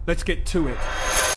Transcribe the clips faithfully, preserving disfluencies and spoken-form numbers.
Let's get to it.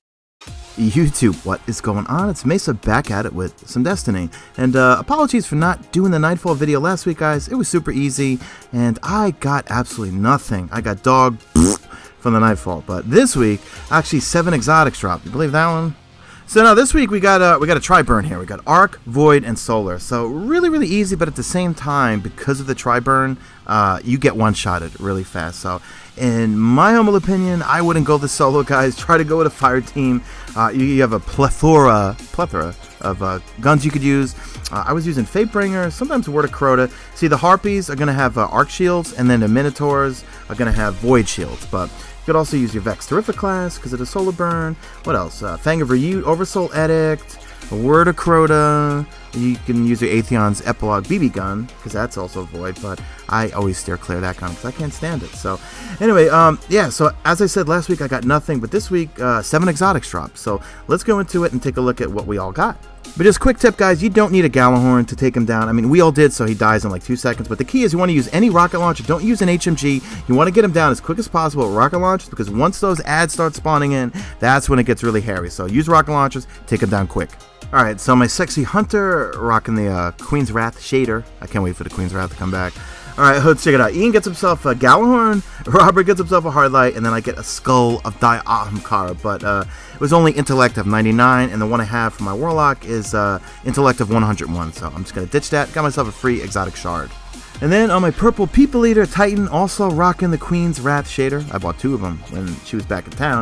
YouTube, what is going on? It's Mesa back at it with some Destiny. And uh, apologies for not doing the Nightfall video last week, guys. It was super easy, and I got absolutely nothing. I got dog from the Nightfall. But this week, actually, seven exotics dropped. You believe that one? So now this week we got uh, we got a tri-burn here. We got Arc, Void, and Solar. So really, really easy, but at the same time, because of the tri-burn, uh, you get one-shotted really fast. So in my humble opinion, I wouldn't go the solo, guys. Try to go with a fire team. Uh, you, you have a plethora, plethora of uh, guns you could use. Uh, I was using Fatebringer, sometimes Word of Crota. See, the Harpies are going to have uh, Arc shields, and then the Minotaurs are going to have Void shields. But you could also use your Vex Terrific class because of the solar burn. What else? Uh, Fang of Ryut, Oversoul Edict, a Word of Crota. You can use your Atheon's Epilogue B B gun because that's also Void, but I always steer clear of that gun because I can't stand it. So anyway, um, yeah, so as I said last week, I got nothing, but this week, uh, seven exotics dropped. So let's go into it and take a look at what we all got. But just quick tip, guys, you don't need a Gjallarhorn to take him down. I mean, we all did, so he dies in like two seconds. But the key is you want to use any rocket launcher. Don't use an H M G. You want to get him down as quick as possible with rocket launchers because once those ads start spawning in, that's when it gets really hairy. So use rocket launchers, take him down quick. Alright, so my sexy hunter rocking the uh, Queen's Wrath shader. I can't wait for the Queen's Wrath to come back. Alright, let's check it out. Ian gets himself a Gjallarhorn, Robert gets himself a Hardlight, and then I get a Skull of Dai Ahamkara. But uh, it was only Intellect of ninety-nine, and the one I have for my Warlock is uh, Intellect of one hundred one. So I'm just going to ditch that. Got myself a free Exotic Shard. And then on my purple People Eater Titan, also rocking the Queen's Wrath shader. I bought two of them when she was back in town.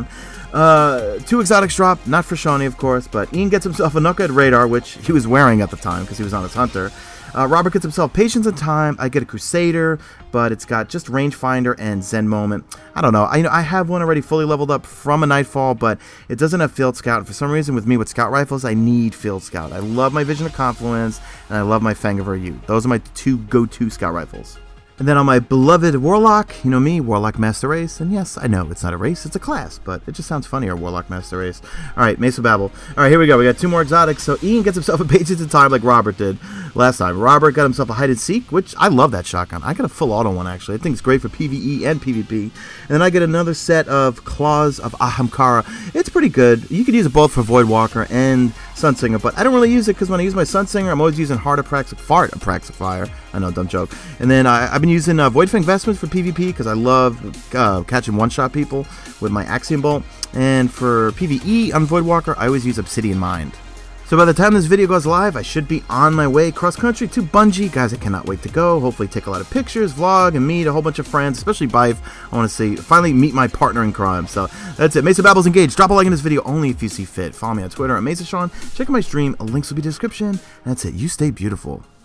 Uh, two exotics drop, not for Shawnee, of course, but Ian gets himself a Knucklehead Radar, which he was wearing at the time because he was on his hunter. Uh, Robert gets himself Patience and Time. I get a Crusader, but it's got just Rangefinder and Zen Moment. I don't know. I I have one already fully leveled up from a Nightfall, but it doesn't have Field Scout. And for some reason, with me with Scout Rifles, I need Field Scout. I love my Vision of Confluence, and I love my Fang of Ryut. Those are my two go-to Scout Rifles. And then on my beloved Warlock, you know me, Warlock Master Race. And yes, I know, it's not a race, it's a class, but it just sounds funnier, Warlock Master Race. Alright, Mesa Babel. Alright, here we go. We got two more exotics. So Ian gets himself a Patience in Time like Robert did last time. Robert got himself a Hide and Seek, which I love that shotgun. I got a full auto one, actually. I think it's great for PvE and PvP. And then I get another set of Claws of Ahamkara. It's pretty good. You could use it both for Voidwalker and Sunsinger, but I don't really use it because when I use my Sunsinger, I'm always using Heart Apraxic Fart Apraxic Fire. I know, dumb joke. And then I, I've been using uh, Voidfang Vestments for PvP because I love uh, catching one-shot people with my Axiom Bolt. And for PvE on Voidwalker, I always use Obsidian Mind. So by the time this video goes live, I should be on my way cross-country to Bungie. Guys, I cannot wait to go. Hopefully take a lot of pictures, vlog, and meet a whole bunch of friends, especially Bife. I want to see, finally meet my partner in crime. So that's it. Mesa Babel's engaged. Drop a like in this video only if you see fit. Follow me on Twitter at MesaSean. Check out my stream. Links will be in the description. That's it. You stay beautiful.